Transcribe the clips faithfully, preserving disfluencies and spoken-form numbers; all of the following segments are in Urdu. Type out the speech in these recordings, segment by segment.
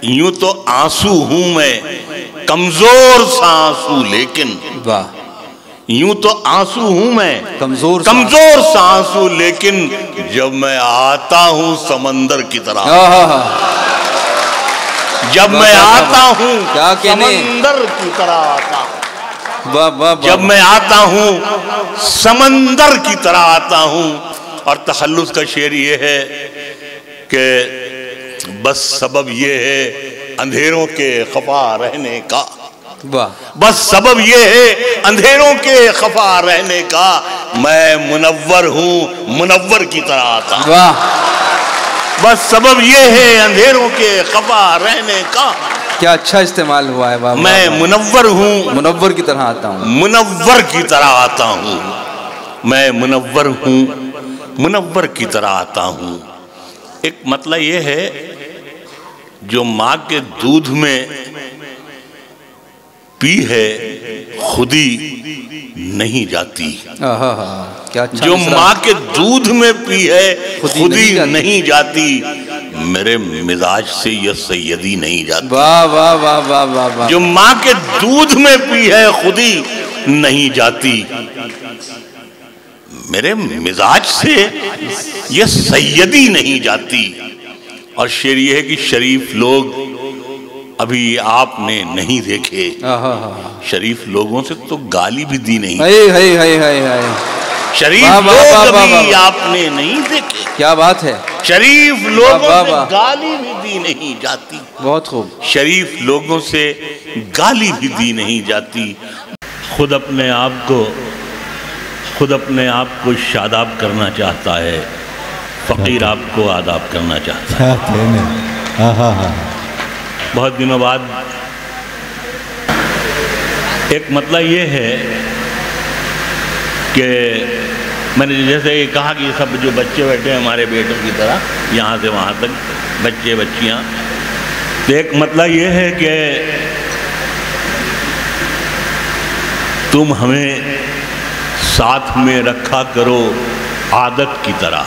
یوں تو آنسو ہوں میں کمزور سا آنسو لیکن واہ یوں تو آنسو ہوں میں کمزور کمزور سا آنسو لیکن جب میں آتا ہوں سمندر کی طرح جب میں آتا ہوں سمندر کی طرح آتا ہوں جب میں آتا ہوں سمندر کی طرح آتا ہوں. اور تخلص کا شعر یہ ہے کہ بس سبب یہ ہے اندھیروں کے خفا رہنے کا بس سبب یہ ہے اندھیروں کے خفا رہنے کا میں منور ہوں منور کی طرح آتا ہوں. بس سبب یہ ہے اندھیروں کے خفا رہنے کا. کیا اچھا استعمال ہوا ہے بابا. میں منور ہوں منور کی طرح آتا ہوں منور کی طرح آتا ہوں. میں منور ہوں منور کی طرح آتا ہوں. ایک مطلب یہ ہے جو ماں کے دودھ میں پی ہے خودی نہیں جاتی. جو ماں کے دودھ میں پی ہے خودی نہیں جاتی. میرے مزاج سے یہ سیدی نہیں جاتی. واہ واہ واہ واہ واہ. جو ماں کے دودھ میں پی ہے خودی نہیں جاتی. میرے مزاج سے یہ سیدی نہیں جاتی. اور شعر یہ ہے کہ شریف لوگ ابھی آپ نے نہیں دیکھے. شریف لوگوں سے تو گالی بھی دی نہیں. شریف لوگ ابھی آپ نے نہیں دیکھے. کیا بات ہے. شریف لوگوں سے گالی بھی دی نہیں جاتی. بہت خوب. شریف لوگوں سے گالی بھی دی نہیں جاتی. خود اپنے آپ کو خود اپنے آپ کو شاداب کرنا چاہتا ہے فقیر آپ کو آداب کرنا چاہتا ہے. بہت دنوں بعد ایک مطلب یہ ہے کہ میں نے جیسے یہ کہا کہ یہ سب جو بچے بیٹھے ہیں ہمارے بیٹوں کی طرح یہاں سے وہاں تک بچے بچیاں. تو ایک مطلب یہ ہے کہ تم ہمیں ساتھ میں رکھا کرو عادت کی طرح.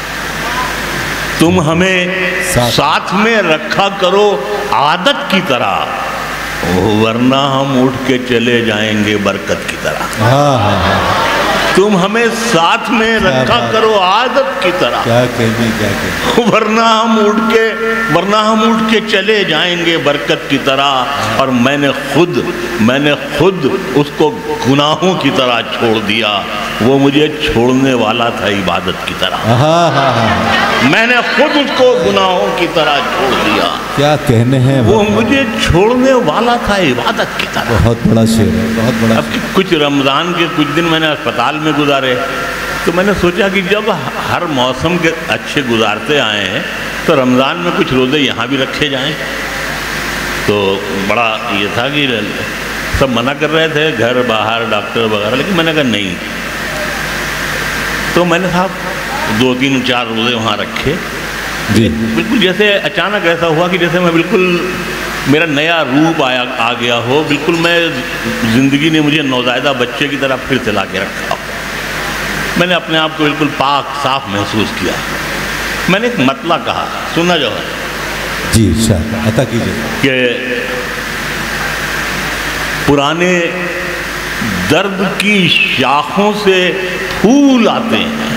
تم ہمیں ساتھ میں رکھا کرو عادت کی طرح ورنہ ہم اٹھ کے چلے جائیں گے برکت کی طرح. تم ہمیں ساتھ میں رکھا کرو عادت کی طرح ورنہ ہم اٹھ کے ورنہ ہم اٹھ کے چلے جائیں گے برکت کی طرح. اور میں نے خود میں نے خود اس کو گناہوں کی طرح چھوڑ دیا. وہ مجھے چھوڑنے والا تھا عبادت کی طرح. میں نے خود اس کو گناہوں کی طرح چھوڑ دیا. کیا کہنے ہیں. وہ مجھے چھوڑنے والا تھا عبادت کی طرح. بہت بڑا شعر ہے بہت بڑا. اب کچھ رمضان کے کچھ دن میں نے اسپتال میں گزارے تو میں نے سوچا کہ جب ہر موسم کے اچھے گزارتے آئے ہیں تو رمضان میں کچھ روزے یہاں بھی رکھے جائیں. تو بڑا یہ تھا کہ سب منع کر رہے تھے گھر باہر ڈاکٹر وغیرہ لیکن میں نے کہا نہیں. تو میں نے صاحب دو تین چار روزے وہاں رکھے. بالکل جیسے اچانک ایسا ہوا کہ جیسے میں بالکل میرا نیا روپ آیا آ گیا ہو. بالکل میں زندگی نے مجھے نوزائیدہ بچے کی طرح پھر سے لا کے رکھا. میں نے اپنے آپ کو بالکل پاک صاف محسوس کیا. میں نے ایک مطلب کہا سننا جو ہے جی عطا کیجیے کہ پرانے درد کی شاخوں سے پھول آتے ہیں.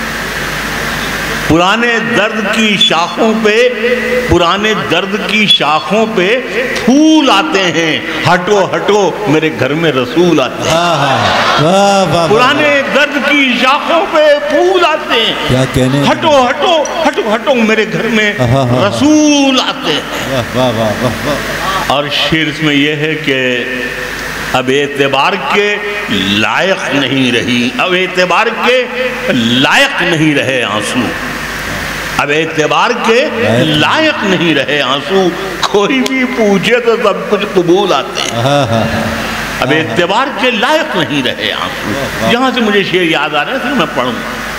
پرانے درد کی شاخوں پہ پرانے درد کی شاخوں پہ پھول آتے ہیں. ہٹو ہٹو میرے گھر میں رسول آتے ہیں. پرانے درد کی شاخوں پہ پھول آتے ہیں. ہٹو ہٹو ہٹو ہٹو میرے گھر میں رسول آتے ہیں. اور شعر اس میں یہ ہے کہ اب اعتبار کے لائق نہیں رہی اب اعتبار کے لائق نہیں رہے آنسو. اب اعتبار کے لائق نہیں رہے آنسو. کوئی بھی پوچھے تو سب کچھ قبول آتے ہیں. اب اعتبار کے لائق نہیں رہے آنسو. یہاں سے مجھے شعر یاد آ رہا ہے پھر میں پڑھوں.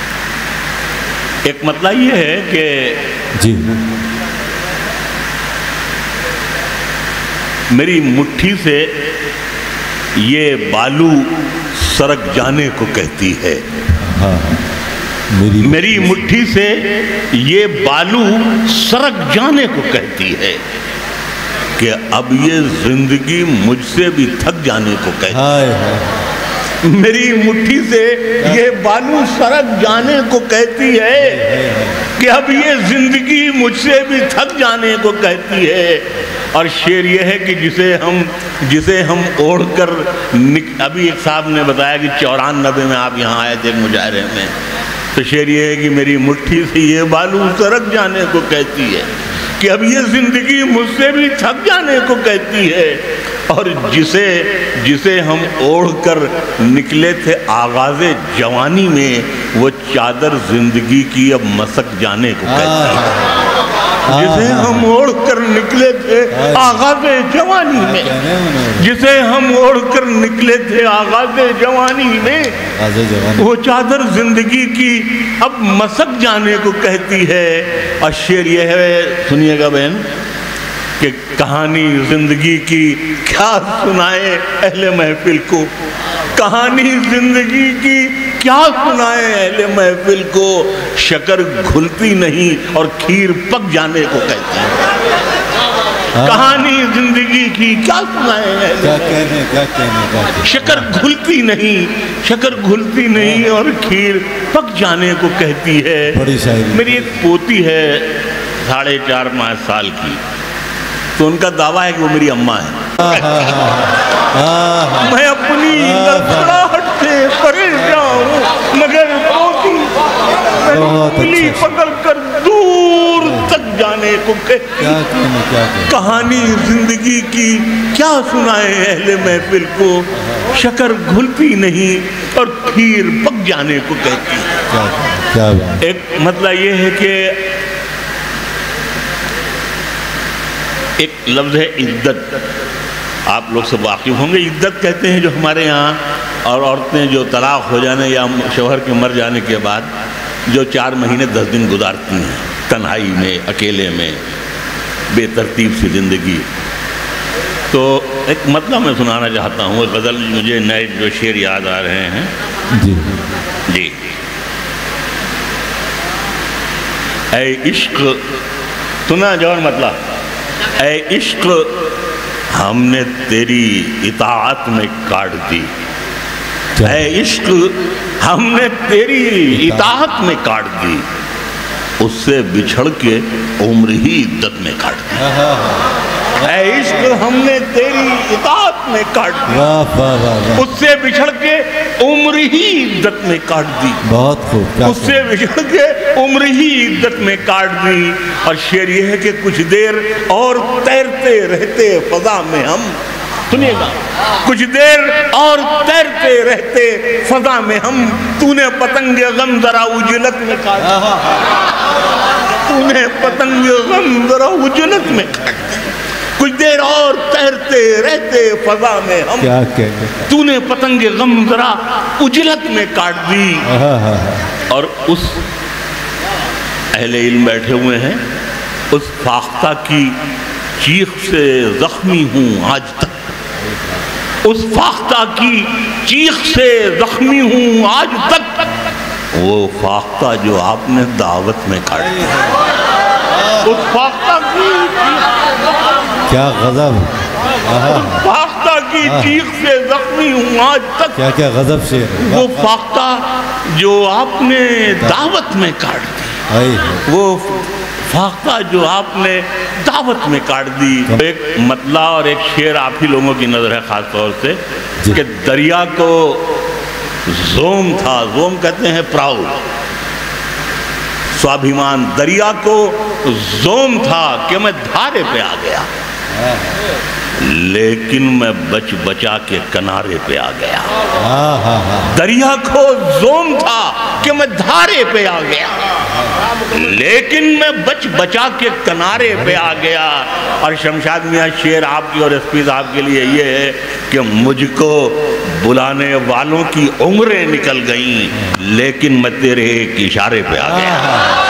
ایک مطلب یہ ہے کہ جی میری مٹھی سے یہ بالو سرک جانے کو کہتی ہے. میری مٹھی سے یہ بالو سرک جانے کو کہتی ہے. کہ اب یہ زندگی مجھ سے بھی تھک جانے کو کہتی ہائے ہائے میری مٹھی سے یہ بالو سرک جانے کو کہتی ہے کہ اب یہ زندگی مجھ سے بھی تھک جانے کو کہتی ہے. اور شعر یہ ہے کہ جسے ہم جسے ہم اوڑھ کر ابھی ایک صاحب نے بتایا کہ چورانوے میں آپ یہاں آئے تھے مجاہرے میں, تو شعر یہ ہے کہ میری مٹھی سے یہ بالو سرک جانے کو کہتی ہے کہ اب یہ زندگی مجھ سے بھی تھک جانے کو کہتی ہے. اور جسے جسے ہم اوڑھ کر نکلے تھے آغاز جوانی میں وہ چادر زندگی کی اب مسک جانے کو کہتی ہے. جسے ہم اوڑھ کر نکلے تھے آغاز جوانی میں جسے ہم اوڑھ کر نکلے تھے آغاز جوانی میں وہ چادر زندگی کی اب مسک جانے کو کہتی ہے. اور شعر یہ ہے, سنیے گا بہن, کہ کہانی زندگی کی کیا سنائے اہل محفل کو, کہانی زندگی کی کیا سنائے اہل محفل کو, شکر گھلتی نہیں اور کھیر پک جانے کو کہتے ہیں. کہانی زندگی کی کیا سنائے اہل محفل, شکر گھلتی نہیں شکر گھلتی نہیں اور کھیر پک جانے کو کہتی ہے. میری ایک پوتی ہے ساڑھے چار ماہ سال کی, تو ان کا دعویٰ ہے کہ وہ میری اماں ہے. میں اپنی لڑکڑاہٹ سے پرے جاؤں مگر پوتی انگلی پکڑ کر دور تک جانے کو کہتی. کہانی زندگی کی کیا سنائے اہل محفل کو, شکر گھلتی نہیں اور کھیر پک جانے کو کہتی. ایک مطلب یہ ہے کہ ایک لفظ ہے عدت, آپ لوگ سب واقف ہوں گے. عدت کہتے ہیں جو ہمارے یہاں, اور عورتیں جو طلاق ہو جانے یا شوہر کے مر جانے کے بعد جو چار مہینے دس دن گزارتی ہیں تنہائی میں, اکیلے میں, بے ترتیب سی زندگی. تو ایک مطلب میں سنانا چاہتا ہوں, غزل مجھے نئے جو شعر یاد آ رہے ہیں. جی جی اے عشق, سنا جوہر مطلب, اے عشق ہم نے تیری اطاعت میں کاٹ دی, اے عشق ہم نے تیری اطاعت میں کاٹ دی, اس سے بچھڑ کے عمر ہی عدت میں کاٹ دی. اے عشق ہم نے تیری اطاعت میں کاٹ دی, اس سے بچھڑ کے عمر ہی عدت میں کاٹ دی. بہت خوب, اس سے بچھڑ کے عمر ہی عدت میں کاٹ دی. اور شعر یہ ہے کہ کچھ دیر اور تیرتے رہتے فضا میں ہم, سنیے گا, کچھ دیر اور تیرتے رہتے فضا میں ہم, تو نے پتنگ غم ذرا اجلت میں کاٹ دی, تو نے پتنگ غم ذرا اجلت میں کاٹ دی. کچھ دیر اور تیرتے رہتے فضا میں ہم, کیا کہتے, تو نے پتنگ غم ذرا اجلت میں کاٹ دی. اور اس اہل علم بیٹھے ہوئے ہیں, اس فاختہ کی چیخ سے زخمی ہوں آج تک, اس فاختہ کی چیخ سے زخمی ہوں آج تک, وہ فاختہ جو آپ نے دعوت میں کاٹ دیا. اس فاختہ کی کیا غضب, فاختہ کی چیخ سے زخمی ہوں آج تک, کیا کیا غضب سے, وہ فاختہ جو آپ نے دعوت میں کاٹ دی, وہ فاختہ جو آپ نے دعوت میں کاٹ دی. ایک مطلع اور ایک شعر آپ ہی لوگوں کی نظر ہے خاص طور سے, کہ دریا کو زوم تھا, زوم کہتے ہیں پراؤڈ, سوابھیمان, دریا کو زوم تھا کہ میں دھارے پہ آ گیا, لیکن میں بچ بچا کے کنارے پہ آ گیا. دریا کو زوم تھا کہ میں دھارے پہ آ گیا, لیکن میں بچ بچا کے کنارے پہ آ گیا. اور شمشاد میاں شعر آپ کی اور ایس پی صاحب کے لیے یہ ہے کہ مجھ کو بلانے والوں کی عمریں نکل گئیں, لیکن میں تیرے ایک اشارے پہ آ گیا.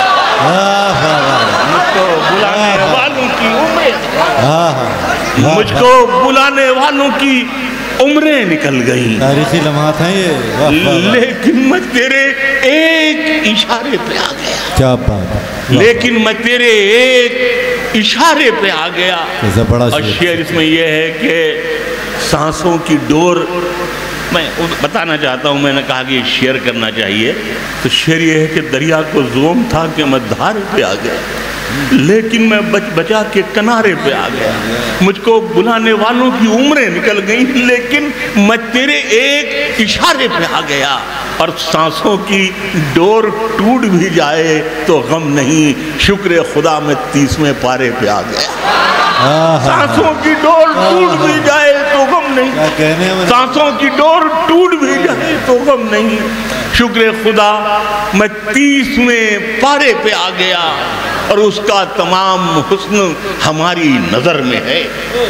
مجھ کو بلانے والوں کی عمریں مجھ کو بلانے والوں کی عمریں نکل گئیں, تاریخی لمحات ہیں یہ, لیکن میں تیرے ایک اشارے پہ آ گیا. کیا بات ہے. لیکن میں تیرے ایک اشارے پہ آ گیا. اور شعر اس میں یہ ہے کہ سانسوں کی ڈور، میں بتانا چاہتا ہوں، میں نے کہا کہ یہ شیئر کرنا چاہیے، تو شعر یہ ہے کہ دریا کو زوم تھا کہ میں دھارے پہ آ گیا، لیکن میں بچ بچا کے کنارے پہ آ گیا. مجھ کو بلانے والوں کی عمریں نکل گئیں، لیکن میں تیرے ایک اشارے پہ آ گیا. اور سانسوں کی ڈور ٹوٹ بھی جائے تو غم نہیں، شکر خدا میں تیسویں پارے پہ آ گیا. سانسوں کی ڈور ٹوٹ بھی جائے تو غم نہیں، سانسوں کی ڈور ٹوٹ بھی جائے تو غم نہیں، شکر خدا میں تیسویں پارے پہ آ گیا. اور اس کا تمام حسن ہماری نظر میں ہے،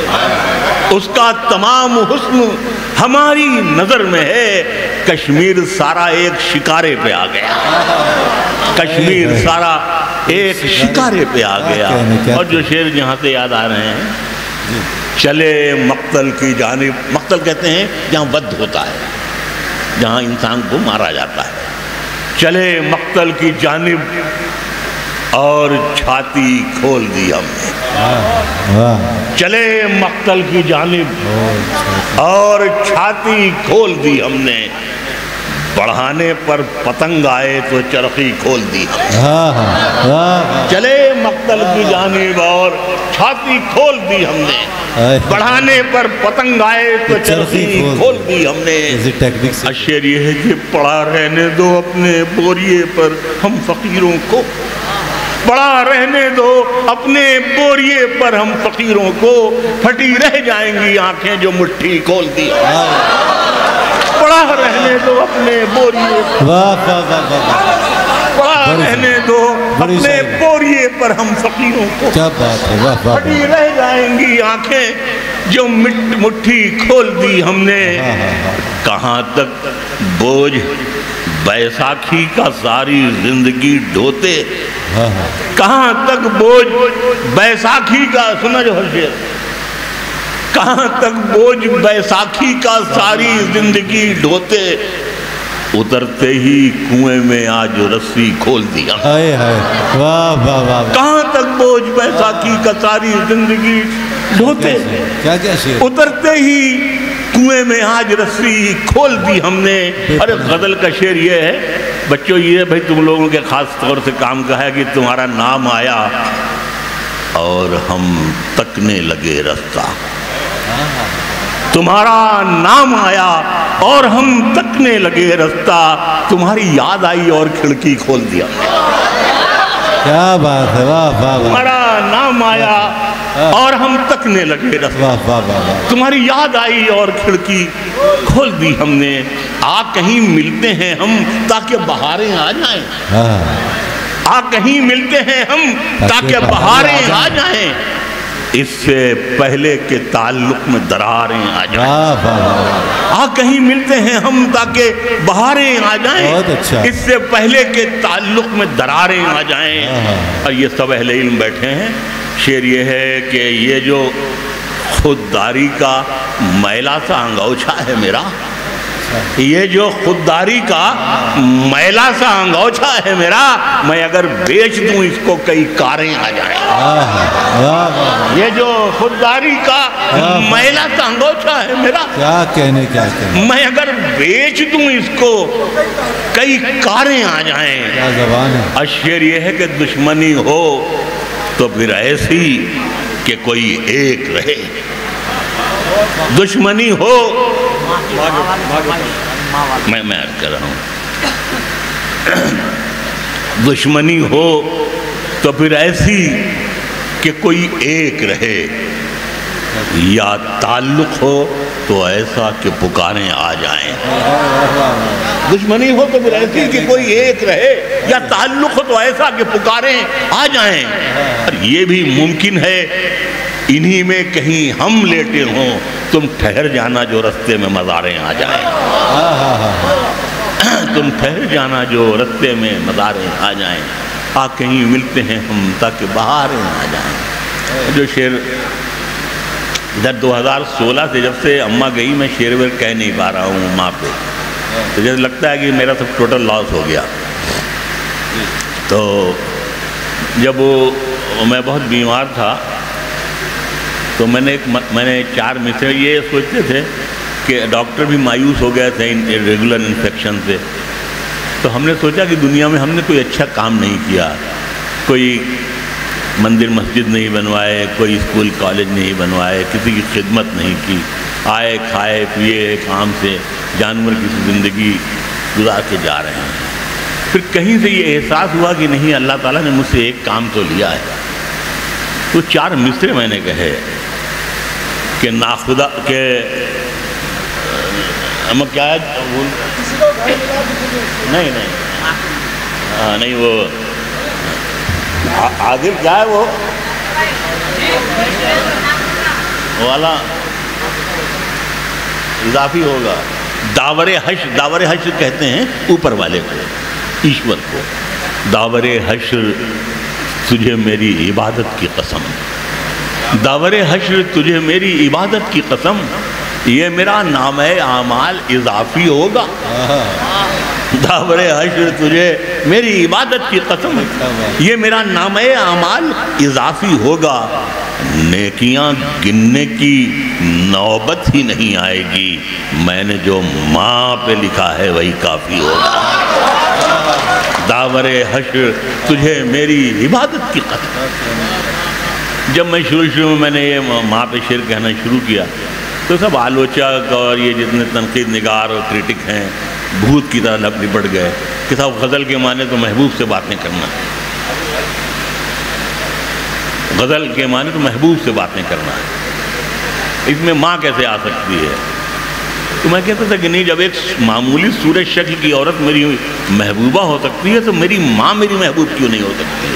اس کا تمام حسن ہماری نظر میں ہے. کشمیر سارا ایک شکارے پہ آ گیا، کشمیر سارا ایک شکارے پہ آ گیا. اور جو شعر جہاں سے یاد آ رہے ہیں، چلے مقتل کی جانب، مقتل کہتے ہیں جہاں ود ہوتا ہے، جہاں انسان کو مارا جاتا ہے. چلے مقتل کی جانب اور چھاتی کھول دی ہم نے، چلے مقتل کی جانب اور چھاتی کھول دی ہم نے، بڑھانے پر پتنگ آئے تو چرخی کھول دی ہم نے. چلے مقتل کی جانب اور چھاتی کھول دی ہم نے، بڑھانے پر پتنگ آئے تو چرخی کھول دی ہم نے. شعر یہ ہے کہ پڑا رہنے دو اپنے بوریے پر ہم فقیروں کو، پڑا رہنے دو اپنے بوریے پر ہم فقیروں کو، پھٹی رہ جائیں گی آنکھیں جو مٹھی کھول دی. پڑا رہنے دو اپنے بوریے پر، پڑا رہنے دو اپنے بوریے پر ہم فقیروں کو، پھٹی رہ جائیں گی آنکھیں جو مٹھی کھول دی ہم نے. کہاں تک بوجھ بیساکھی کا ساری زندگی ڈھوتے، کہاں تک بوجھ بیساکھی کا، سنا جو ہر شعر، کہاں تک بوجھ بیساکھی کا ساری زندگی ڈھوتے، اترتے ہی کنویں میں آج رسی کھول دیا. کہاں تک بوجھ بیساکھی کا ساری زندگی ڈھوتے، اترتے ہی کنویں میں آج رسی کھول دی ہم نے. اور غزل کا شعر یہ ہے بچوں، یہ بھائی تم لوگوں کے خاص طور سے کام کا ہے کہ تمہارا نام آیا اور ہم تکنے لگے رستہ، تمہارا نام آیا اور ہم تکنے لگے رستہ، تمہاری یاد آئی اور کھڑکی کھول دیا. کیا بات ہے، واہ واہ. تمہارا نام آیا اور ہم تکنے لگے رستہ، تمہاری یاد آئی اور کھڑکی کھول دی ہم نے. آ کہیں ملتے ہیں ہم تاکہ بہاریں آ جائیں، آ کہیں ملتے ہیں ہم تاکہ بہاریں آ جائیں، اس سے پہلے کے تعلق میں دراریں آ جائیں. آ کہیں ملتے ہیں ہم تاکہ بہاریں آ جائیں، اس سے پہلے کے تعلق میں دراریں آ جائیں. اور یہ سب اہل علم بیٹھے ہیں. شعر یہ ہے کہ یہ جو خودداری کا میلا سا انگوچھا ہے میرا، یہ جو خودداری کا میلا سا انگوچھا ہے میرا، میں اگر بیچ دوں اس کو کئی کاریں آ جائیں. یہ جو خودداری کا میلا سا انگوچھا ہے میرا، کیا کہنے کیا کہنے، میں اگر بیچ دوں اس کو کئی کاریں آ جائیں. کیا زبان ہے. اور شعر یہ ہے کہ دشمنی ہو تو پھر ایسی کہ کوئی ایک رہے، دشمنی ہو، میں میں عرض کر رہا ہوں، دشمنی ہو تو پھر ایسی کہ کوئی ایک رہے، یا تعلق ہو تو ایسا کہ پکاریں آ جائیں. دشمنی ہو تو پھر ایسی کہ کوئی ایک رہے، یا تعلق ہو تو ایسا کہ پکاریں آ جائیں. اور یہ بھی ممکن ہے انہی میں کہیں ہم لیٹے ہوں، تم ٹھہر جانا جو رستے میں مزاریں آ جائیں. تم ٹھہر جانا جو رستے میں مزاریں آ جائیں، آ کہیں ملتے ہیں ہم تاکہ بہاریں آ جائیں. جو شعر ادھر دو ہزار سولہ سے جب سے اماں گئی میں شعر ویر کہہ نہیں پا رہا ہوں ماں پہ، تو جیسے لگتا ہے کہ میرا سب ٹوٹل لاس ہو گیا. تو جب وہ میں بہت بیمار تھا تو میں نے ایک میں نے چار مصرے یہ سوچتے تھے کہ ڈاکٹر بھی مایوس ہو گئے تھے ریگولر انفیکشن سے، تو ہم نے سوچا کہ دنیا میں ہم نے کوئی اچھا کام نہیں کیا، کوئی مندر مسجد نہیں بنوائے، کوئی اسکول کالج نہیں بنوائے، کسی کی خدمت نہیں کی، آئے کھائے پیے ایک عام سے جانور کی زندگی گزار کے جا رہے ہیں۔ پھر کہیں سے یہ احساس ہوا کہ نہیں، اللہ تعالیٰ نے مجھ سے ایک کام تو لیا ہے۔ تو چار مصرے میں نے کہے کہ ناخدا کہ ہم کیا ہے نہیں نہیں ہاں نہیں وہ عادل کیا ہے وہ والا اضافی ہوگا، داور حشر، داور حشر کہتے ہیں اوپر والے کو، ایشور کو۔ داور حشر تجھے میری عبادت کی قسم، داور حشر تجھے میری عبادت کی قسم، یہ میرا نامہ اعمال اضافی ہوگا۔ داور حشر تجھے میری عبادت کی قسم، یہ میرا نامہ اعمال اضافی ہوگا، نیکیاں گننے کی نوبت ہی نہیں آئے گی، میں نے جو ماں پہ لکھا ہے وہی کافی ہوگا۔ داور حشر تجھے میری عبادت کی قسم۔ جب میں شروع شروع میں میں نے یہ ماں پہ شعر کہنا شروع کیا تو سب آلوچک اور یہ جتنے تنقید نگار اور کرٹک ہیں بھوت کی طرح لپ لپٹ گئے کہ صاحب غزل کے معنی تو محبوب سے باتیں کرنا ہے، غزل کے معنی تو محبوب سے باتیں کرنا ہے، اس میں ماں کیسے آ سکتی ہے؟ تو میں کہتا تھا کہ نہیں، جب ایک معمولی صورت شکل کی عورت میری محبوبہ ہو سکتی ہے تو میری ماں میری محبوب کیوں نہیں ہو سکتی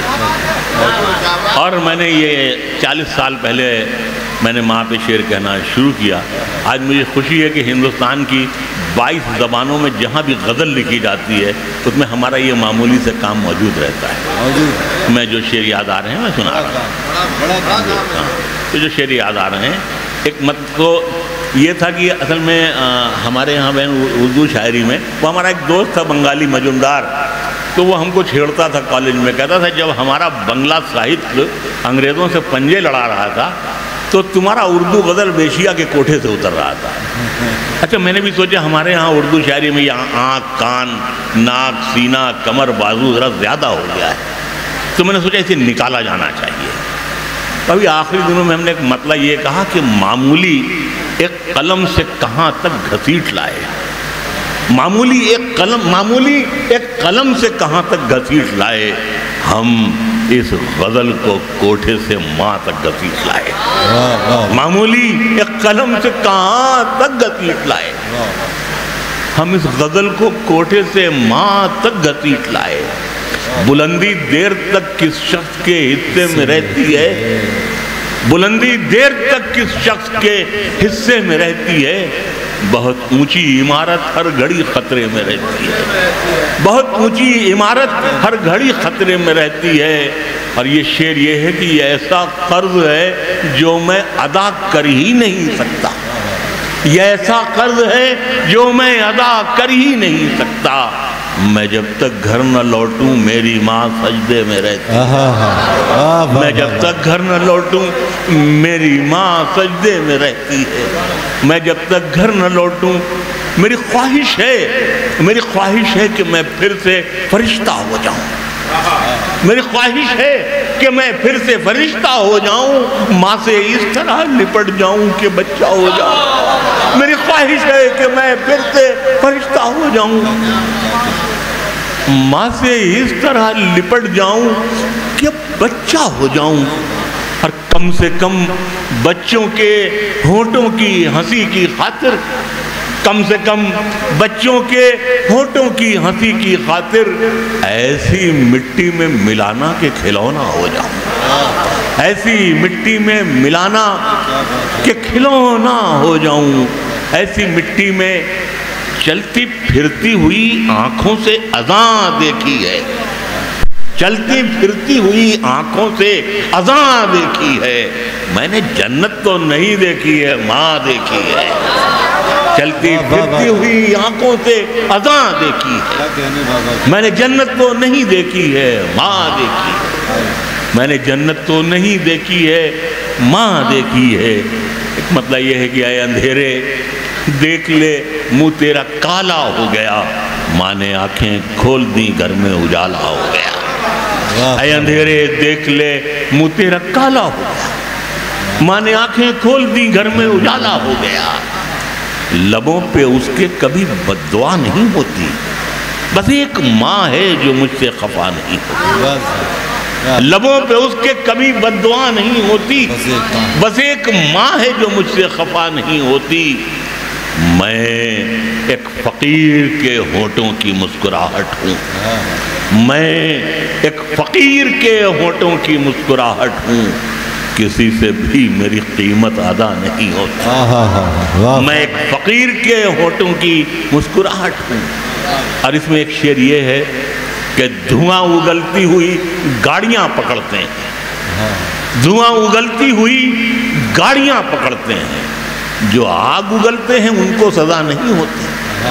ہے؟ اور میں نے یہ چالیس سال پہلے میں نے ماں پہ شعر کہنا شروع کیا۔ آج مجھے خوشی ہے کہ ہندوستان کی بائیس زبانوں میں جہاں بھی غزل لکھی جاتی ہے اس میں ہمارا یہ معمولی سے کام موجود رہتا ہے۔ میں جو شعر یاد آ رہے ہیں میں سنا رہا ہوں، جو شعر یاد آ رہے ہیں ایک مت تو یہ تھا کہ اصل میں ہمارے یہاں بہن اردو شاعری میں وہ ہمارا ایک دوست تھا بنگالی مجمدار، تو وہ ہم کو چھیڑتا تھا کالج میں، کہتا تھا جب ہمارا بنگلہ ساہتیہ انگریزوں سے پنجے لڑا رہا تھا تو تمہارا اردو غزل بیشیا کے کوٹھے سے اتر رہا تھا۔ اچھا میں نے بھی سوچا ہمارے ہاں اردو شاعری میں یہ آنکھ، کان، ناک، سینہ، کمر، بازو ذرا زیادہ ہو گیا ہے، تو میں نے سوچا اسے نکالا جانا چاہیے۔ ابھی آخری دنوں میں ہم نے ایک مطلب یہ کہا کہ معمولی ایک قلم سے کہاں تک گھسیٹ لائے، معمولی ایک قلم معمولی ایک قلم سے کہاں تک گھسیٹ لائے، ہم اس غزل کو کوٹھے سے ماں تک گھسیٹ لائے، معمولی ایک قلم سے کہاں تک گھسیٹ لائے، ہم اس غزل کو کوٹھے سے ماں تک گھسیٹ لائے۔ بلندی دیر تک کس شخص کے حصے میں رہتی ہے، بلندی دیر تک کس شخص کے حصے میں رہتی ہے، بہت اونچی عمارت ہر گھڑی خطرے میں رہتی ہے، بہت اونچی عمارت ہر گھڑی خطرے میں رہتی ہے۔ اور یہ شعر یہ ہے کہ یہ ایسا قرض ہے جو میں ادا کر ہی نہیں سکتا، یہ ایسا قرض ہے جو میں ادا کر ہی نہیں سکتا، میں جب تک گھر نہ لوٹوں میری ماں سجدے میں رہتی ہے، میں جب تک گھر نہ لوٹوں میری ماں سجدے میں رہتی ہے، میں جب تک گھر نہ لوٹوں میری خواہش ہے میری خواہش ہے کہ میں پھر سے فرشتہ ہو جاؤں، میری خواہش ہے کہ میں پھر سے فرشتہ ہو جاؤں، ماں سے اس طرح لپٹ جاؤں کہ بچہ ہو جاؤں، میری خواہش ہے کہ میں پھر سے فرشتہ ہو جاؤں، ماں سے اس طرح لپٹ جاؤں کہ بچہ ہو جاؤں، اور کم سے کم بچوں کے ہونٹوں کی ہنسی کی خاطر کم سے کم بچوں کے ہونٹوں کی ہنسی کی خاطر ایسی مٹی میں ملانا کہ کھلونا ہو جاؤں، ایسی مٹی میں ملانا کہ کھلونا ہو جاؤں، ایسی مٹی میں چلتی پھرتی ہوئی آنکھوں سے اذاں دیکھی ہے، چلتی پھرتی ہوئی آنکھوں سے اذاں دیکھی ہے، میں نے جنت تو نہیں دیکھی ہے ماں دیکھی ہے، چلتی پھرتی ہوئی آنکھوں سے اذاں دیکھی ہے، میں نے جنت تو نہیں دیکھی ہے ماں دیکھی ہے۔ میں نے جنت تو نہیں دیکھی ہے، ماں دیکھی ہے۔ ایک مطلب یہ ہے کہ اے اندھیرے دیکھ لے منہ تیرا کالا ہو گیا، ماں نے آنکھیں کھول دی گھر میں اجالا ہو گیا۔ اے اندھیرے دیکھ لے منہ تیرا کالا ہو گیا، ماں نے آنکھیں کھول دی گھر میں اجالا ہو گیا۔ لبوں پہ اس کے کبھی بددعا نہیں ہوتی، بس ایک ماں ہے جو مجھ سے خفا نہیں ہوتی۔ لبوں پہ اس کے کبھی بددعا نہیں ہوتی، بس ایک ماں ہے جو مجھ سے خفا نہیں ہوتی۔ میں ایک فقیر کے ہونٹوں کی مسکراہٹ ہوں، میں ایک فقیر کے ہونٹوں کی مسکراہٹ ہوں، کسی سے بھی میری قیمت ادا نہیں ہوتی۔ میں ایک فقیر کے ہونٹوں کی مسکراہٹ ہوں۔ اور اس میں ایک شعر یہ ہے کہ دھواں اگلتی ہوئی گاڑیاں پکڑتے ہیں، دھواں اگلتی ہوئی گاڑیاں پکڑتے ہیں، جو آگ اگلتے ہیں ان کو سزا نہیں ہوتی۔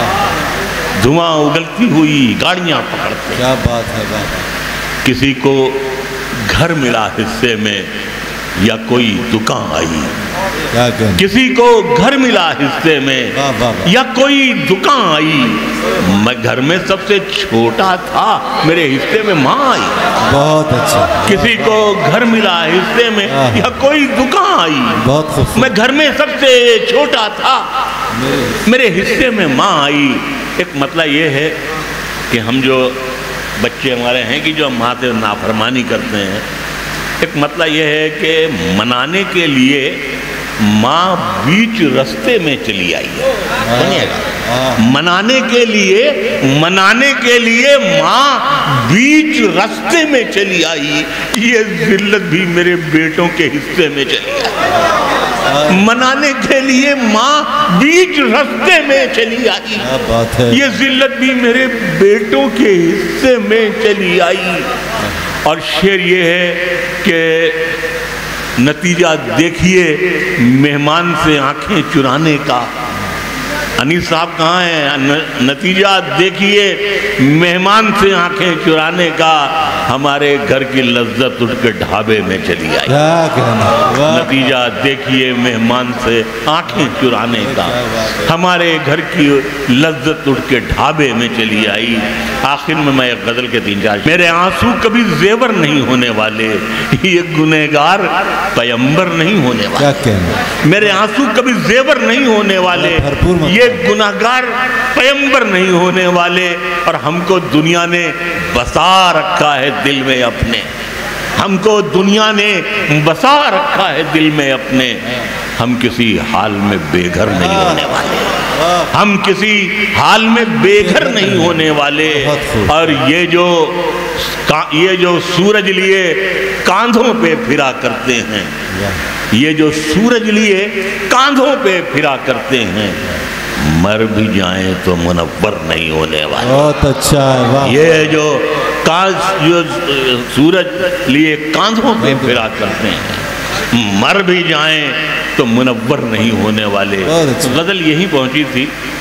دھواں اگلتی ہوئی گاڑیاں پکڑتے ہیں۔ کیا بات ہے بابا۔ کسی کو گھر ملا حصے میں یا کوئی دکان آئی، کسی کو گھر ملا حصے میں یا کوئی دکان آئی، میں گھر میں سب سے چھوٹا تھا، میرے حصے میں ماں آئی۔ بہت اچھا۔ کسی کو گھر ملا حصے میں یا کوئی دکان آئی، بہت خوبصورت۔ میں گھر میں سب سے چھوٹا تھا، میرے حصے میں ماں آئی۔ ایک مطلب یہ ہے کہ ہم جو بچے ہمارے ہیں کہ جو ہم ماں سے نافرمانی کرتے ہیں، ایک مطلب یہ ہے کہ منانے کے لیے ماں بیچ رستے میں چلی آئی ہے، سنیے گا، منانے کے لیے منانے کے لیے ماں بیچ رستے میں چلی آئی، یہ ذلت بھی میرے بیٹوں کے حصے میں چلی آئی۔ منانے کے لیے ماں بیچ رستے میں چلی آئی، یہ ذلت بھی میرے بیٹوں کے حصے میں چلی آئی۔ اور شعر یہ ہے کہ نتیجہ دیکھیے مہمان سے آنکھیں چرانے کا۔ انیس صاحب کہاں ہیں؟ نتیجہ دیکھیے مہمان سے آنکھیں چرانے کا، ہمارے گھر کی لذت اٹھ کے ڈھابے میں چلی آئی۔ نتیجہ دیکھیے مہمان سے آنکھیں چرانے کا، ہمارے گھر کی لذت اٹھ کے ڈھابے میں چلی آئی۔ آخر میں میں ایک غزل کے تین چار، میرے آنسو کبھی زیور نہیں ہونے والے، یہ گنہگار پیمبر نہیں ہونے والے۔ میرے آنسو کبھی زیور نہیں ہونے والے، یہ گنہگار پیمبر نہیں ہونے والے۔ اور ہم کو دنیا نے بسا رکھا ہے دل میں اپنے، ہم کو دنیا نے بسا رکھا ہے دل میں اپنے، ہم کسی حال میں بے گھر نہیں ہونے والے، ہم کسی حال میں بے گھر نہیں ہونے والے۔ اور یہ جو یہ جو سورج لیے کاندھوں پہ پھرا کرتے ہیں، یہ جو سورج لیے کاندھوں پہ پھرا کرتے ہیں، مر بھی جائیں تو منور نہیں ہونے والے۔ بہت اچھا ہے۔ یہ جو جو سورج لیے کاندھوں پہ پھرا کرتے ہیں، مر بھی جائیں تو منور نہیں ہونے والے۔ غزل یہی پہنچی تھی